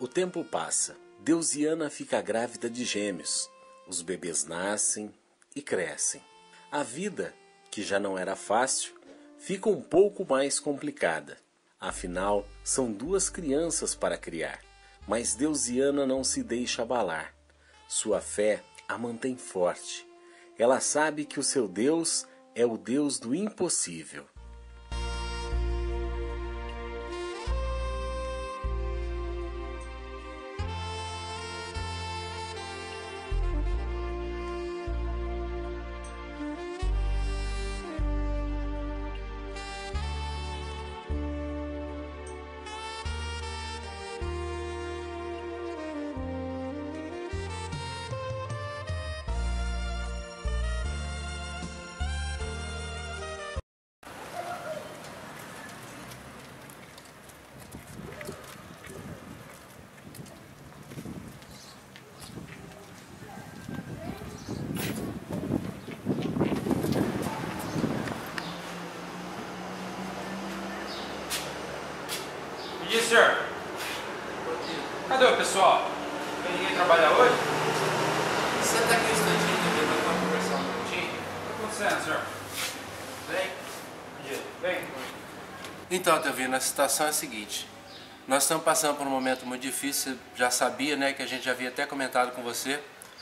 O tempo passa. Deusiana fica grávida de gêmeos. Os bebês nascem e crescem. A vida, que já não era fácil, fica um pouco mais complicada. Afinal, são 2 crianças para criar. Mas Deusiana não se deixa abalar. Sua fé a mantém forte. Ela sabe que o seu Deus é o Deus do impossível. E aí, senhor? Cadê o pessoal? Tem ninguém trabalhar hoje? Senta aqui um instantinho, também para conversar um minutinho. O que está acontecendo, senhor? Vem. Vem. Então, Teovino, a situação é a seguinte. Nós estamos passando por um momento muito difícil, você já sabia, né, que a gente já havia até comentado com você.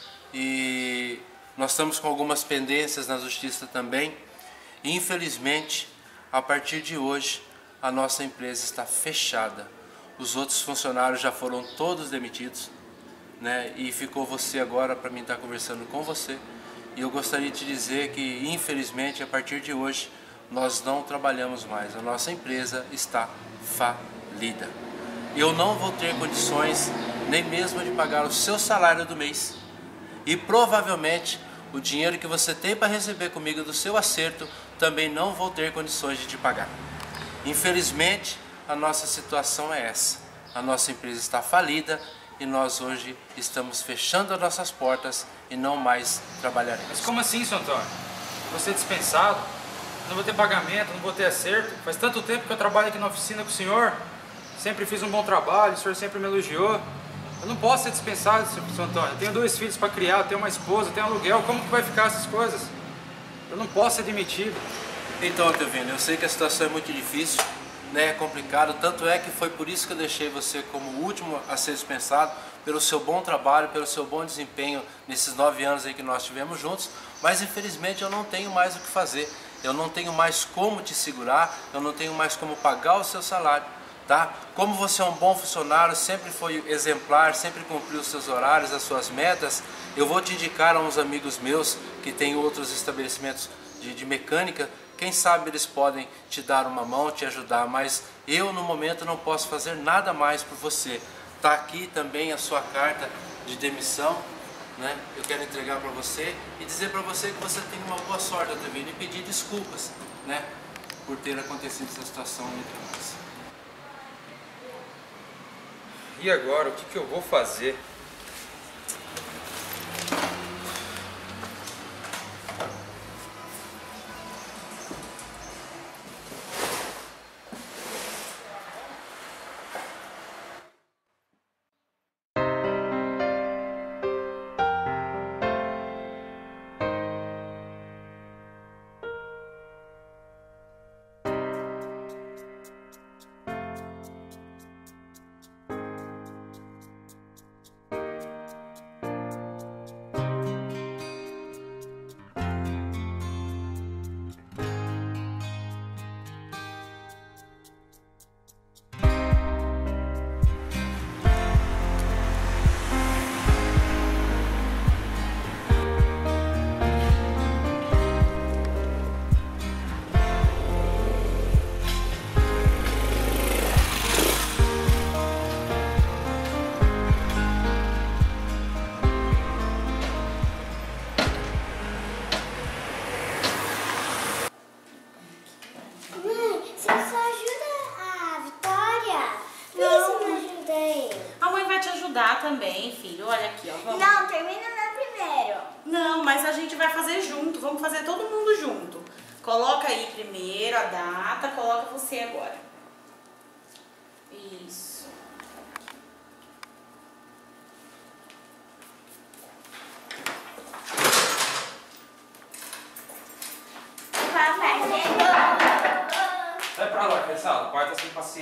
E nós estamos com algumas pendências na justiça também. E, infelizmente, a partir de hoje, a nossa empresa está fechada. Os outros funcionários já foram todos demitidos, né? E ficou você agora para mim estar conversando com você. E eu gostaria de te dizer que, infelizmente, a partir de hoje, nós não trabalhamos mais. A nossa empresa está falida. Eu não vou ter condições nem mesmo de pagar o seu salário do mês. E provavelmente o dinheiro que você tem para receber comigo do seu acerto também não vou ter condições de te pagar. Infelizmente, a nossa situação é essa. A nossa empresa está falida e nós hoje estamos fechando as nossas portas e não mais trabalharemos. Mas como assim, seu Antônio? Vou ser dispensado? Não vou ter pagamento, não vou ter acerto? Faz tanto tempo que eu trabalho aqui na oficina com o senhor. Sempre fiz um bom trabalho, o senhor sempre me elogiou. Eu não posso ser dispensado, seu Antônio. Eu tenho 2 filhos para criar, eu tenho uma esposa, eu tenho aluguel. Como que vai ficar essas coisas? Eu não posso ser demitido. Então, Teovino, eu sei que a situação é muito difícil, né? É complicado, tanto é que foi por isso que eu deixei você como o último a ser dispensado, pelo seu bom trabalho, pelo seu bom desempenho nesses 9 anos aí que nós tivemos juntos, mas infelizmente eu não tenho mais o que fazer, eu não tenho mais como te segurar, eu não tenho mais como pagar o seu salário, tá? Como você é um bom funcionário, sempre foi exemplar, sempre cumpriu os seus horários, as suas metas, eu vou te indicar a uns amigos meus que têm outros estabelecimentos de mecânica. Quem sabe eles podem te dar uma mão, te ajudar, mas eu no momento não posso fazer nada mais por você. Está aqui também a sua carta de demissão, né? Eu quero entregar para você e dizer para você que você tem uma boa sorte, Teovino, e pedir desculpas, né, por ter acontecido essa situação entre nós. E agora, o que eu vou fazer? Também, filho. Olha aqui, ó. Vamos. Não, termina na primeiro. Não, mas a gente vai fazer junto. Vamos fazer todo mundo junto. Coloca aí primeiro a data, coloca você agora. Isso.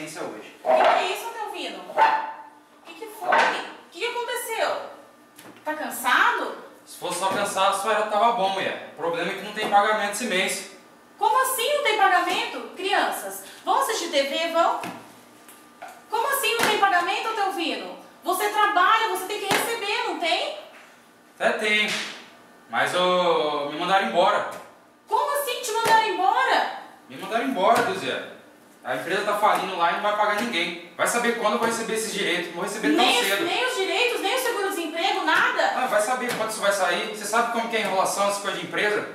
paciência hoje. O que é isso, Adelvino? O que foi? O que aconteceu? Tá cansado? Se fosse só cansaço, era tava bom, mulher. O problema é que não tem pagamento esse mês. Como assim não tem pagamento? Crianças, vão assistir TV, vão? Como assim não tem pagamento, Adelvino? Você trabalha, você tem que receber, não tem? Até tem, mas me mandaram embora. Como assim te mandaram embora? Me mandaram embora, Deusiana. A empresa tá falindo lá e não vai pagar ninguém. Vai saber quando eu vou receber esses direitos. Não vou receber tão cedo. Nem os direitos, nem o seguro-desemprego, nada? Ah, vai saber quando isso vai sair. Você sabe como que é a enrolação, essa coisa de empresa?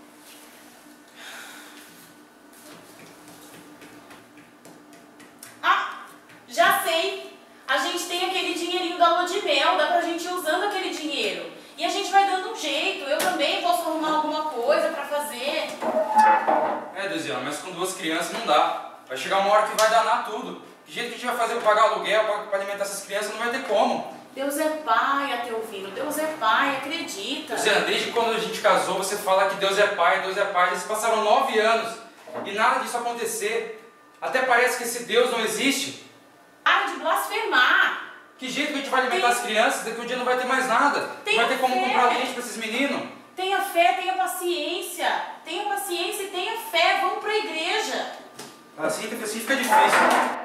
Ah, já sei. A gente tem aquele dinheirinho da lua de mel, dá pra gente ir usando aquele dinheiro. E a gente vai dando um jeito. Eu também posso arrumar alguma coisa pra fazer. É, Deusiana, mas com 2 crianças não dá. Vai chegar uma hora que vai danar tudo. Que jeito que a gente vai fazer pra pagar aluguel, pra alimentar essas crianças, não vai ter como. Deus é pai, Adelvino. Deus é pai, acredita. Deusiana, desde quando a gente casou, você fala que Deus é pai, Deus é pai. Já se passaram 9 anos e nada disso acontecer. Até parece que esse Deus não existe. Para de blasfemar. Que jeito que a gente vai alimentar as crianças? Daqui um dia não vai ter mais nada. Não vai ter como comprar leite pra esses meninos. Tenha fé, tenha paciência. Tenha paciência e tenha fé. Vamos pra igreja. Assim fica difícil.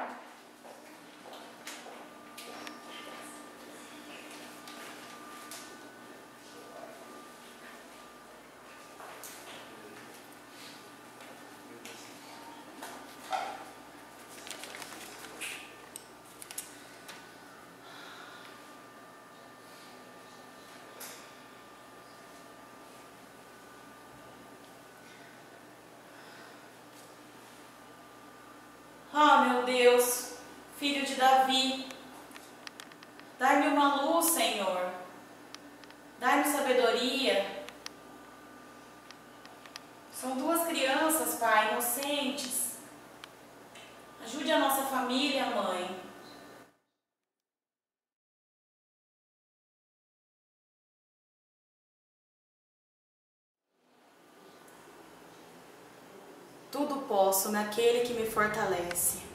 Ah, meu Deus, filho de Davi, dai-me uma luz, Senhor. Dai-me sabedoria. São 2 crianças, Pai, inocentes. Ajude a nossa família, Mãe. Tudo posso naquele que me fortalece.